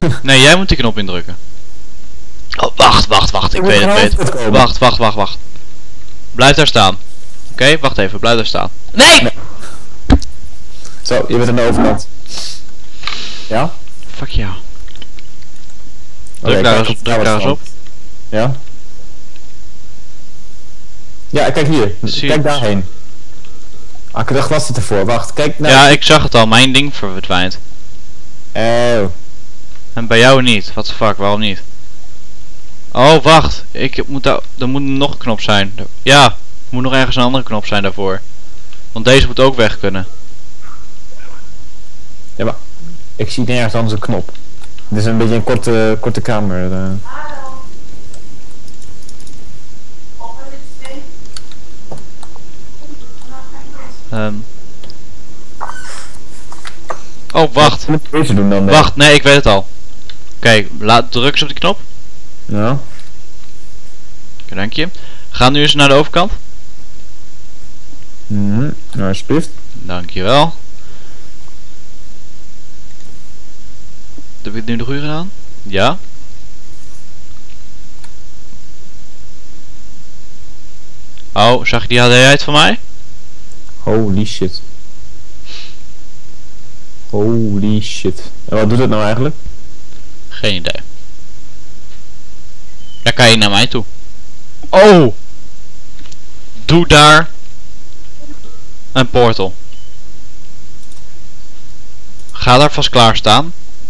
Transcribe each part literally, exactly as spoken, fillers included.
Nee, jij moet die knop indrukken. Oh, wacht, wacht, wacht. Ik, ik weet het, weet het. Wacht, wacht, wacht, wacht. Blijf daar staan. Oké, okay, wacht even. Blijf daar staan. Nee! nee! Zo, je bent aan de overkant. Ja? Fuck jou. Druk okay, daar eens, druk daar eens op. Ja? Ja, kijk hier. Zie kijk daarheen. Ah, de glas zit ervoor. Wacht, kijk naar... Ja, ik zag het al. Mijn ding verdwijnt. Oh. En bij jou niet. What the fuck, waarom niet? Oh, wacht. Ik moet daar... Er moet nog een knop zijn. Ja, er moet nog ergens een andere knop zijn daarvoor. Want deze moet ook weg kunnen. Ja, maar... Ik zie nergens anders een knop. Dit is een beetje een korte, korte kamer. Uh. Um. Oh, wacht. Wat moet je doen dan? Wacht, nee, ik weet het al. Kijk, laat druk eens op die knop. Ja. Oké, dank je. Ga nu eens naar de overkant. Mhm, nou, alsjeblieft. Dankjewel. Heb ik het nu de goede gedaan? Ja. Oh, zag je die H D uit van mij? Holy shit. Holy shit. En wat doet het nou eigenlijk? Geen idee. Daar kan je naar mij toe. Oh! Doe daar een portal. Ga daar vast klaarstaan.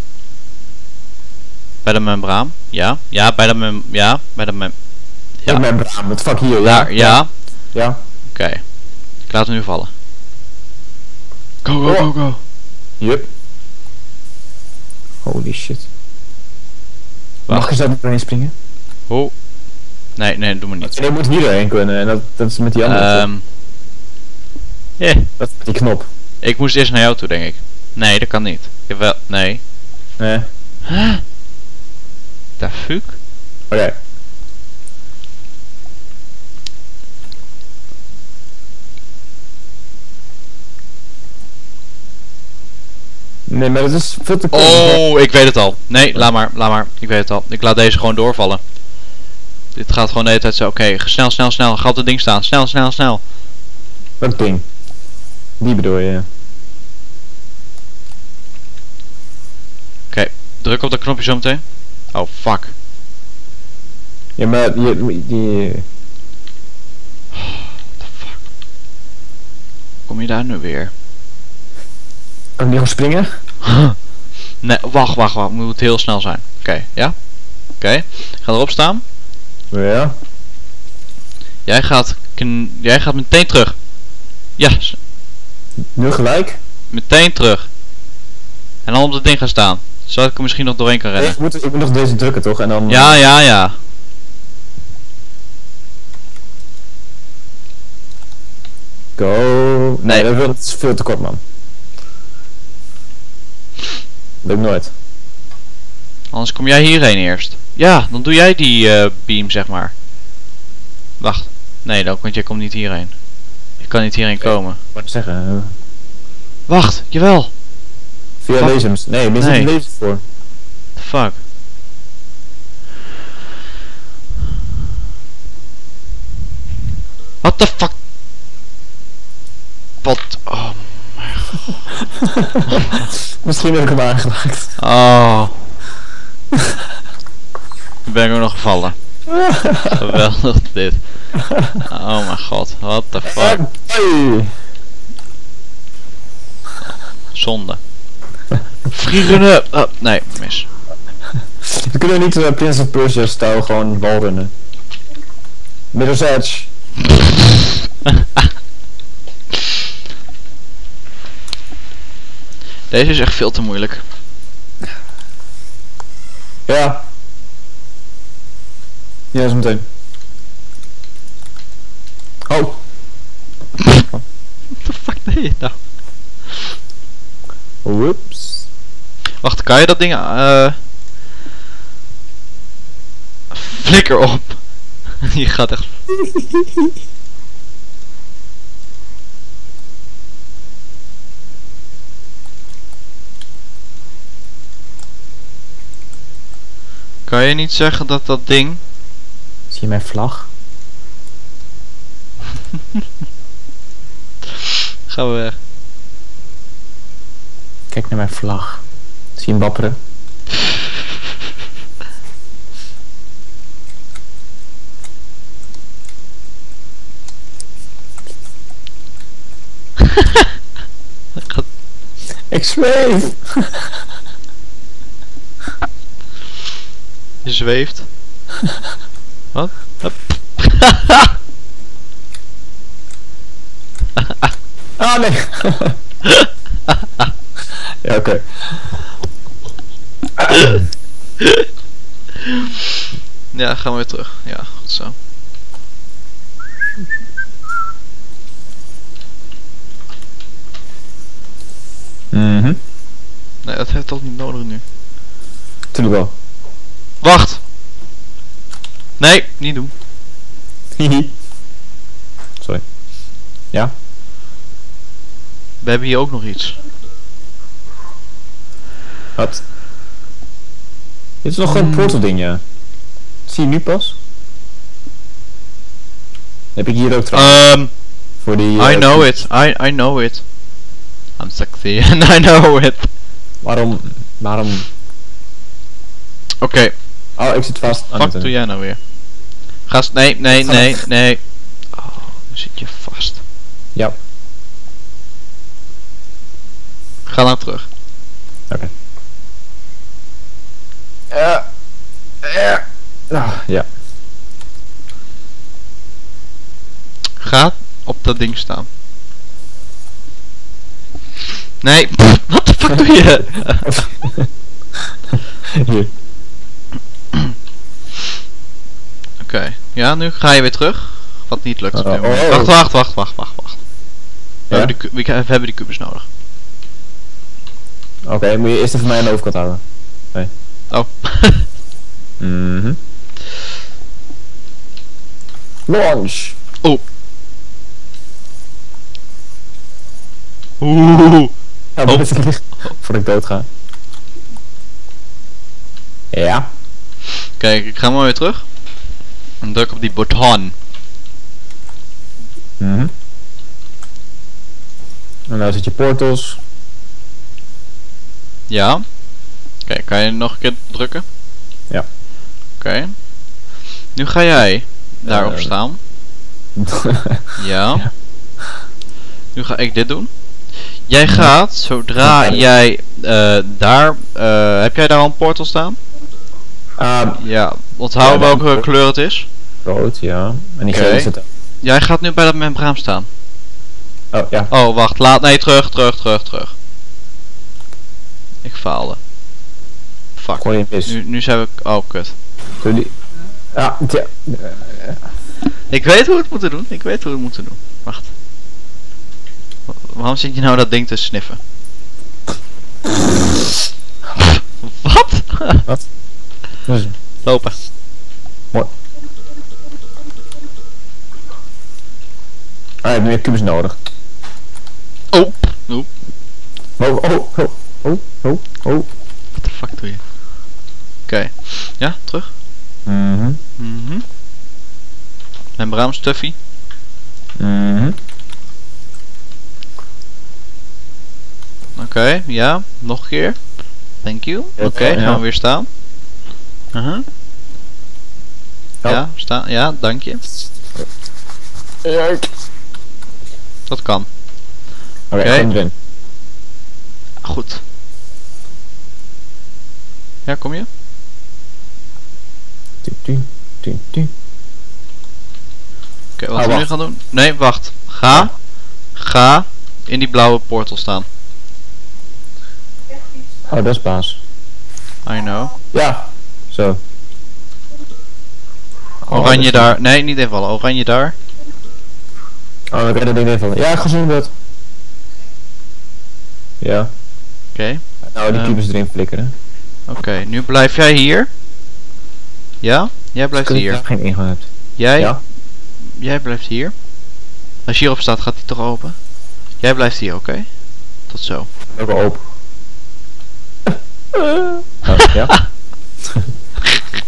Bij de membraan. Ja. Ja, bij de mem... Ja, bij de mem... Ja. De membraan. Wat fuck hier. Ja. Daar, ja. Ja. ja. Oké. Okay. Ik laat hem nu vallen. Go, go, go, go. Yup. Holy shit. Wacht. Mag je zo doorheen springen? Oh. Nee, nee, doe maar niet. En je moet hier doorheen kunnen en dat, dat is met die andere. Um. Yeah. Dat is die knop. Ik moest eerst naar jou toe, denk ik. Nee, dat kan niet. Jawel, nee. Nee. Huh? Da fuck? Oké. Okay. Nee, maar dat is veel te kort. Oh, ik weet het al. Nee, laat maar, laat maar. Ik weet het al. Ik laat deze gewoon doorvallen. Dit gaat gewoon de hele tijd zo. Oké, okay, snel, snel, snel. Ga op het ding staan. Snel, snel, snel. Wat ding? Die bedoel je? Oké, okay, druk op dat knopje zo meteen. Oh, fuck. Ja, maar je... die... What the fuck? Kom je daar nu weer? Kan ik niet gewoon springen? Nee, wacht, wacht, wacht. Moet het heel snel zijn. Oké, okay, ja? Oké. Okay. Ga erop staan. Ja. Jij gaat... Jij gaat meteen terug. Ja. Nu gelijk? Meteen terug. En dan op het ding gaan staan. Zodat ik er misschien nog doorheen kan rennen. Nee, ik, moet, ik moet nog deze drukken toch? En dan... Ja, ja, ja. Go. Nee, nee. Dat is veel te kort, man. Dat lukt nooit. Anders kom jij hierheen eerst. Ja, dan doe jij die uh, beam, zeg maar. Wacht. Nee, dan, want jij komt niet hierheen. Je kan niet hierheen komen. Wat zeggen? Uh... Wacht, jawel. Via fuck. Lasers. Nee, er zit een laser voor. Fuck. What the fuck? Wat? Oh mijn god. Misschien heb ik hem aangeraakt. Oh. Nu ben ik ook nog gevallen. Geweldig dit. Oh mijn god, what the fuck. Hey. Zonde. Vliegen up! Oh, nee, mis. We kunnen niet uh, Prince of Persia stijl gewoon walrunnen. Middle's Edge. Deze is echt veel te moeilijk. Ja. Ja, is meteen. Oh. What the fuck deed je nou? Whoops. Wacht, kan je dat ding... Uh... Flikker op. Je gaat echt... Kan je niet zeggen dat dat ding... Zie je mijn vlag? Gaan we weg. Kijk naar mijn vlag. Zie je hem wapperen? Ik zweef! Je zweeft. Wat? Hup. Ah nee! Ja, oké. Ja, gaan we weer terug. Ja, goed zo. Mhm. Nee, dat heeft toch niet nodig nu. Tuurlijk wel. Wacht! Nee, niet doen. Hihi. Sorry. Ja? We hebben hier ook nog iets. Wat? Dit is nog gewoon een portal ding, ja. Zie je nu pas? Heb ik hier ook trouwens. Um, Voor die... I eh, know it. I, I know it. I'm sexy and I know it. Waarom... Waarom... Oké, Oh, ik zit vast. aan wat het- doe jij nou weer? Gast, nee, nee, nee, nee. Oh, nu zit je vast. Ja. Ga nou terug. Oké. Ja. Ja. Ah, ja. Ga op dat ding staan. Nee, wat de fuck doe je? Hier. Oké, ja, nu ga je weer terug. Wat niet lukt. op Oh, dit moment. oh. Wacht, wacht, wacht, wacht, wacht, wacht. We, Ja? hebben die, ku- we, we hebben die kubus nodig. Oké, moet je eerst even mij aan de overkant houden. Oh. Mhm. Launch! Oh. Oeh. Ja, Oh. oh. Voordat ik dood ga. Ja. Kijk, ik ga maar weer terug. En druk op die button. Mhm. En nou zit je portals. Ja. Oké, kan je nog een keer drukken? Ja. Oké. Nu ga jij daarop Eh. staan. Ja. Nu ga ik dit doen. Jij gaat, zodra Ja. jij eh, daar... eh, heb jij daar al een portal staan? Ah, Ja. Onthoud Ja, welke daar- kleur het is. rood, ja. En die Oké. gele zit er. Jij gaat nu bij dat membraan staan. Oh, ja. Oh, wacht. Laat... Nee, terug, terug, terug, terug. Ik faalde. Fuck. Gooi je mis. Nu, nu zijn we... Oh, kut. Doe die... Ja, tja. Ik weet hoe we het moeten doen. Ik weet hoe we het moeten doen. Wacht. Wa- Waarom zit je nou dat ding te sniffen? Wat? Wat? Wat is het? Lopen. Ah, je hebt meer kubus nodig. Oh. Oep. Oh, oh, oh, oh, oh, oh. What the fuck doe je? Oké. Ja, terug. Mhm. Mhm. Membraan stuffy. Mhm. Oké, ja. Nog een keer. Thank you. Oké, Ja, ja. gaan we weer staan. Uh-huh. Ja. Ja, staan. Ja, dank je. Ja. Dat kan. Oké, Oké. gewoon erin. Goed. Ja, kom je? Tu, tu, tu, tu. Oké, wat Ah, we nu wacht. gaan doen... Nee, wacht. Ga. Ga in die blauwe portal staan. Oh, dat is baas. I know. Ja. Zo. Oh, Oranje dat- daar. Nee, niet invallen. Oranje daar. Oh, dan kan je dat ding invallen. Ja, ik ga zo in bed. Ja. Oké. Nou, die Ehm. kubus erin flikkeren. Oké, nu blijf jij hier. Ja? Jij blijft Kun je hier. daar geen ingang hebt. Jij? Ja. Jij blijft hier. Als je hierop staat, gaat hij toch open? Jij blijft hier, oké? Tot zo. Ook al open. Oh, ja.